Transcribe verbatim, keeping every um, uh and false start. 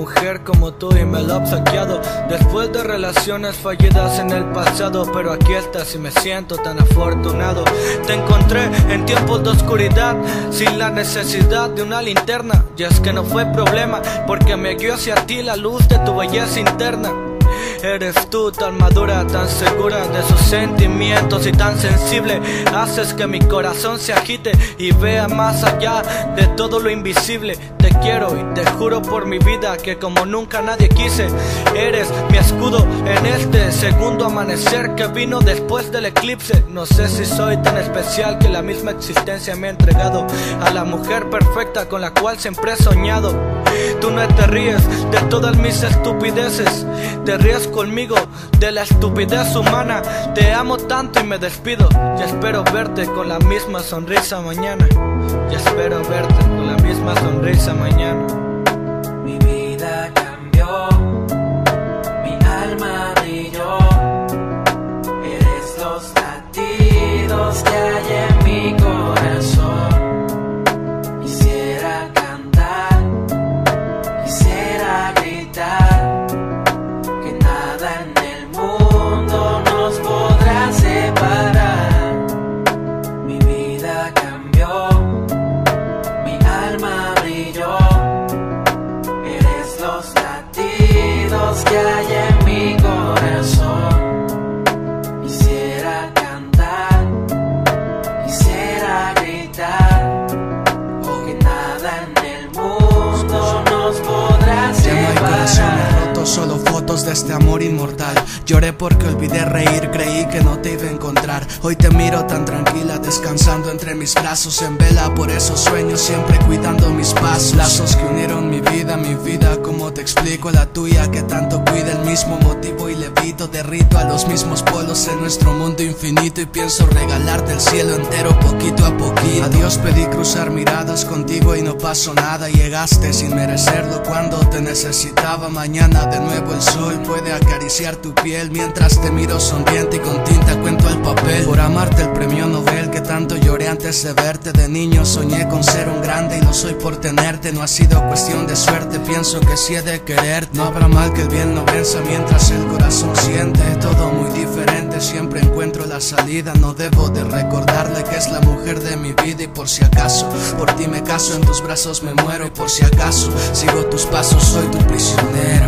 mujer como tú y me lo he obsequiado. Después de relaciones fallidas en el pasado, pero aquí estás y me siento tan afortunado. Te encontré en tiempos de oscuridad, sin la necesidad de una linterna. Y es que no fue problema, porque me guió hacia ti la luz de tu belleza interna. Eres tú tan madura, tan segura de sus sentimientos y tan sensible. Haces que mi corazón se agite y vea más allá de todo lo invisible. Te quiero y te juro por mi vida que como nunca nadie quise. Eres mi escudo en este segundo amanecer que vino después del eclipse. No sé si soy tan especial que la misma existencia me ha entregado a la mujer perfecta con la cual siempre he soñado. Tú no te ríes de todas mis estupideces, te ríes conmigo de la estupidez humana. Te amo tanto y me despido, y espero verte con la misma sonrisa mañana. Y espero verte con la misma sonrisa mañana. Mi vida cambió, mi alma brilló. Eres los latidos que hay en mi corazón. Quisiera cantar, quisiera gritar, que nada en el mundo nos podrá separar. Mi vida cambió, mi alma brilló. Eres los latidos que hay en mi corazón. Quisiera cantar, quisiera gritar, que nada en el mundo nos podrá separar. Ya no hay corazones rotos, solo fotos de este amor inmortal. Lloré porque olvidé reír, creí que no te iba a encontrar. Hoy te miro tan tranquila, descansando entre mis brazos, en vela por esos sueños, siempre cuidando mis pasos. Lazos que unieron mi vida, mi vida, como te explico la tuya, que tanto cuida el mismo motivo y levito, derrito a los mismos polos en nuestro mundo infinito. Y pienso regalarte el cielo entero poquito a poquito. A Dios pedí cruzar miradas contigo y no pasó nada. Llegaste sin merecerlo cuando te necesitaba. Mañana de nuevo el sol puede acariciar tu piel, mientras te miro sonriente y con tinta cuento el papel. Por amarte el premio Nobel que tanto lloré antes de verte. De niño soñé con ser un grande y lo soy por tenerte. No ha sido cuestión de suerte, pienso que sí he de quererte. No habrá mal que el bien no venza mientras el corazón siente. Todo muy diferente, siempre encuentro la salida. No debo de recordarle que es la mujer de mi vida. Y por si acaso, por ti me caso, en tus brazos me muero. Y por si acaso, sigo tus pasos, soy tu prisionero.